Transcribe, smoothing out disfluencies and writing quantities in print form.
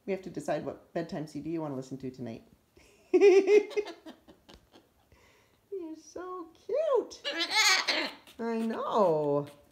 We have to decide what bedtime CD you want to listen to tonight. You're so cute. I know.